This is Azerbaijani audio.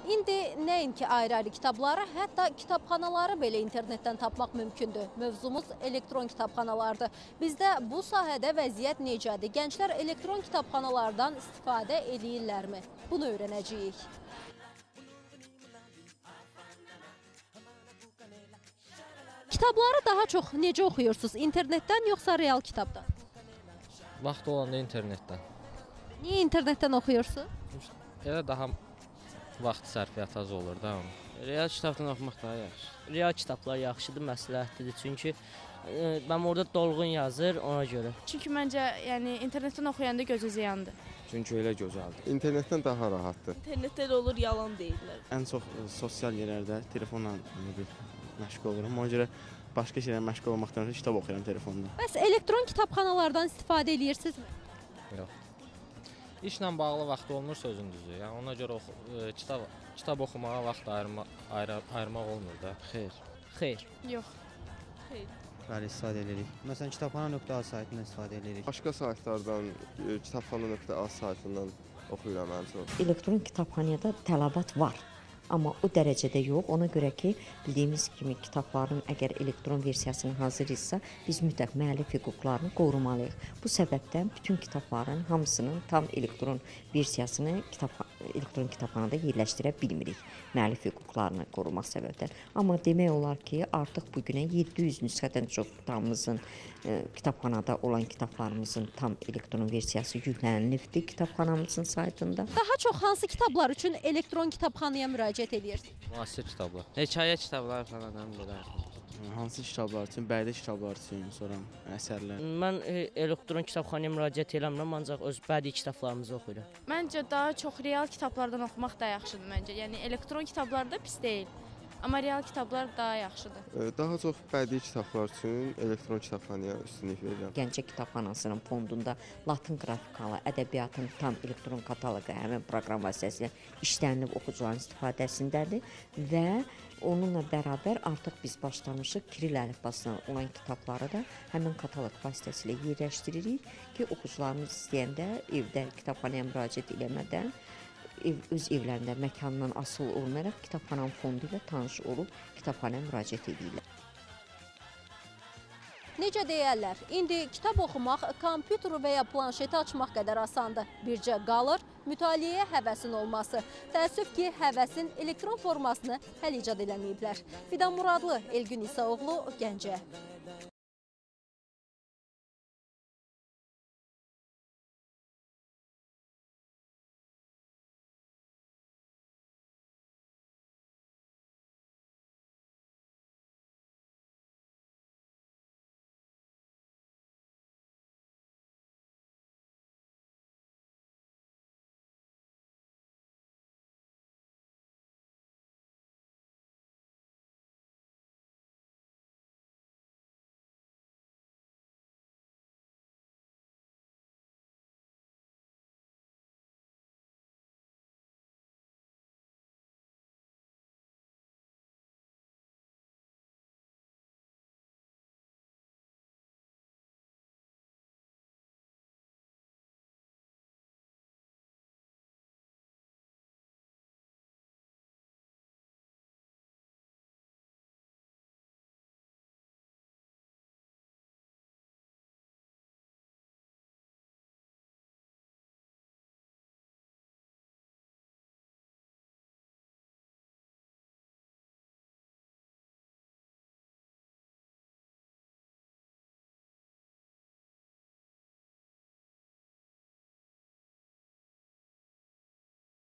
İndi nəinki ayrı-ayrı kitabları, hətta kitabxanaları belə internetdən tapmaq mümkündür. Mövzumuz elektron kitabxanalardır. Bizdə bu sahədə vəziyyət necədir? Gənclər elektron kitabxanalardan istifadə edirlərmi? Bunu öyrənəcəyik. Kitabları daha çox necə oxuyursunuz? İnternetdən yoxsa real kitabdan? Vaxt olanda internetdən. Niyə internetdən oxuyursunuz? Elə daha vaxt sərfiyyatı az olur da. Real kitabdan oxumaq daha yaxşı. Real kitablar yaxşıdır, məsləhətlidir. Çünki mən orada dolğun yazır ona görə. Çünki məncə yəni internetdən oxuyanda gözü ziyandır. Çünki elə gözəldir. İnternetdən daha rahatdır. İnternetdə də olur, yalan deyirlər. Ən çox sosial yerlərdə telefonla məşğul olurum. Ona görə başqa şeylərlə məşğul olmaqdan ötürü kitab oxuyuram telefonda. Bəs elektron kitabxanalardan istifadə edirsinizmi? Yox. İşlə bağlı vaxt olmur sözün düzü. Yəni ona görə kitab oxumağa vaxt ayırmaq olmur da. Xeyr. Xeyr. Yox. Xeyr. Bəli, istifadə edirik. Məsələn, kitabxana.az saytından istifadə edirik. Başqa saytlardan, kitabxana.az saytından oxuyuram ən çox. Elektron kitabxanaya da tələbat var. Amma o dərəcədə yox. Ona görə ki, bildiyimiz kimi kitabların əgər elektron versiyasını hazır isə, biz mütləq müəllif hüquqlarını qorumalıyıq. Bu səbəbdən bütün kitabların hamısının tam elektron versiyasını elektron kitabxanada yerləşdirə bilmirik. Müəllif hüquqlarını qorumaq səbəbdən. Amma demək olar ki, artıq bu günə 700 nüsxədən çox kitabxanada olan kitablarımızın tam elektron versiyası yüklənilibdir kitabxanamızın saytında. Daha çox hansı kitablar üçün elektron kitabxanaya müraciət edirsiniz? Müasir kitablar. Hekayə kitabları falan belə. Hansı kitablar üçün? Bədii kitablar üçün, sonra əsərlər. Mən elektron kitabxanaya müraciət eləmirəm, ancaq öz bədii kitablarımızı oxuyuram. Məncə daha çox real kitablardan oxumaq da yaxşıdır məncə. Yəni elektron kitablar da pis deyil. Amma real kitablar daha yaxşıdır. Daha çox bədii kitablar üçün elektron kitabxanaya üstünlük verirəm. Gəncə kitabxanasının fondunda Latın qrafikalı ədəbiyyatın tam elektron kataloqu həmin proqram vasitəsilə işlənilib oxucuların istifadəsindədir və onunla bərabər artıq biz başlamışıq Kiril əlifbasına olan kitabları da həmin kataloq vasitəsilə yerləşdiririk ki, oxucularımız istəyəndə evdə kitabxanaya müraciət eləmədən öz evlərində məkandan asılı olmayaraq kitabxananın fondu ilə tanış olub kitabxanaya müraciət edirlər. Necə deyərlər, indi kitab oxumaq kompüteri və ya planşeti açmaq qədər asandır. Bircə qalır mütaliəyə həvəsin olması. Təəssüf ki, həvəsin elektron formasını həll icad eləməyiblər. Fidan Muradlı, Elgün İsaoğlu, Gəncə.